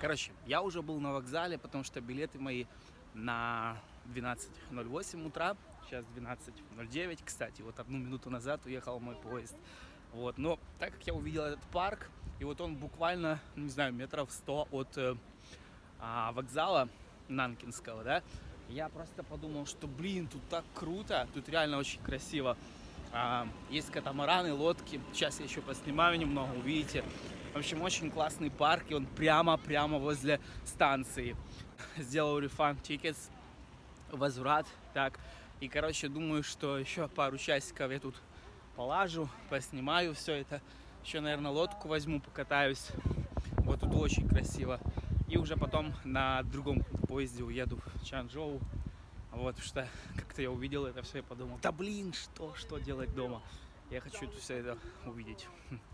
Короче, я уже был на вокзале, потому что билеты мои на 12:08 утра. Сейчас 12:09, кстати. Вот 1 минуту назад уехал мой поезд. Вот, но так как я увидел этот парк, и вот он буквально, не знаю, метров 100 от вокзала Нанкинского, да, я просто подумал, что, блин, тут так круто, тут реально очень красиво. Есть катамараны, лодки. Сейчас я еще поснимаю немного, увидите. В общем, очень классный парк, и он прямо возле станции. Сделал refund tickets, возврат, так. И, короче, думаю, что еще пару часиков я тут полажу, поснимаю все это. Еще, наверное, лодку возьму, покатаюсь. Вот тут очень красиво. И уже потом на другом поезде уеду в Чанчжоу. Вот, что как-то я увидел это все и подумал, да блин, что делать дома? Я хочу все это увидеть.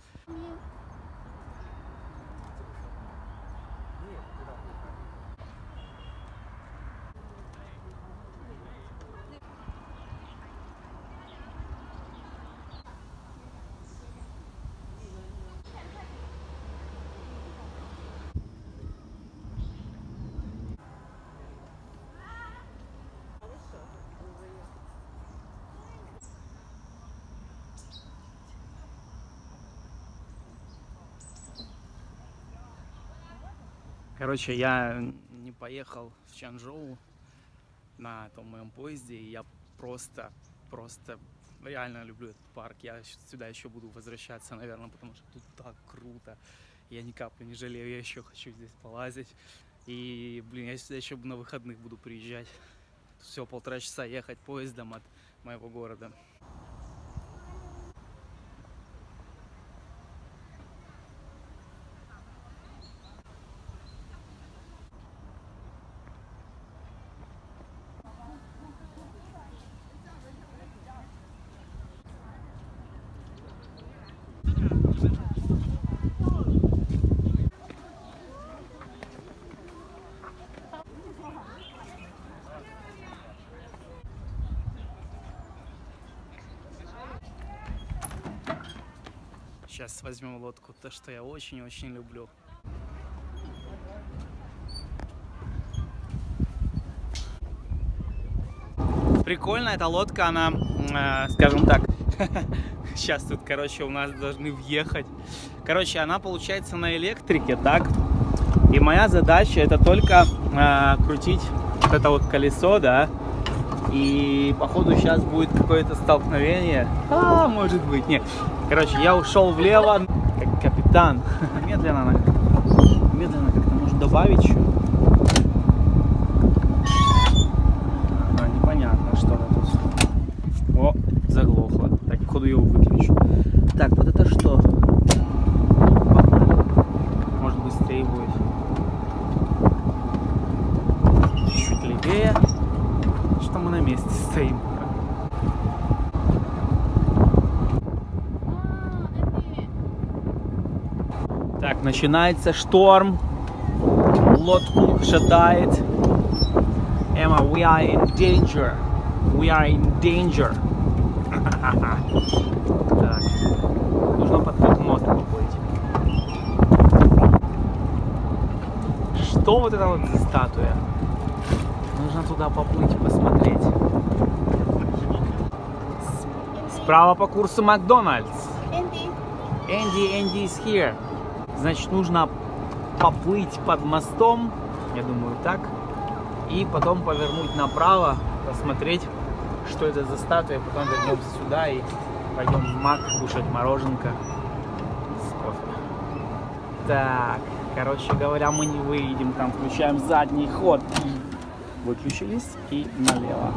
Короче, я не поехал в Чанчжоу на том моем поезде, и я просто реально люблю этот парк. Я сюда еще буду возвращаться, наверное, потому что тут так круто. Я ни капли не жалею, я еще хочу здесь полазить. И, блин, я сюда еще на выходных буду приезжать. Всего 1,5 часа ехать поездом от моего города. Сейчас возьмем лодку, то, что я очень-очень люблю. Прикольно, эта лодка, она, скажем так, сейчас тут, короче, у нас должны въехать. Короче, она получается на электрике, так? И моя задача это только крутить вот это вот колесо, да? И походу сейчас будет какое-то столкновение. Может быть, нет. Короче, я ушел влево, как капитан. Медленно как-то может добавить еще. Непонятно, что это тут. О, заглохло. Так, походу я его выключу. Так, вот это что? Может быстрее будет. Чуть левее. Что мы на месте стоим. Так, начинается шторм. Лодку шатает. Emma, we are in danger. We are in danger. Так, нужно под тот мост поплыть. Что вот это вот за статуя? Нужно туда поплыть, посмотреть. Справа по курсу Макдональдс. Энди is here. Значит, нужно поплыть под мостом, я думаю, так. И потом повернуть направо, посмотреть, что это за статуя. Потом вернемся сюда и пойдем в Мак кушать мороженка с кофе. Так, короче говоря, мы не выйдем. Там включаем задний ход. Выключились и налево.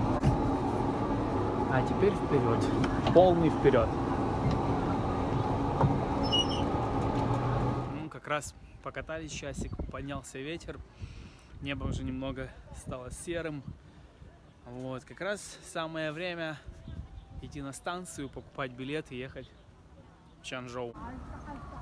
А теперь вперед. Полный вперед. Ну, как раз покатались часик, поднялся ветер. Небо уже немного стало серым. Вот, как раз самое время идти на станцию, покупать билет и ехать в Чанчжоу.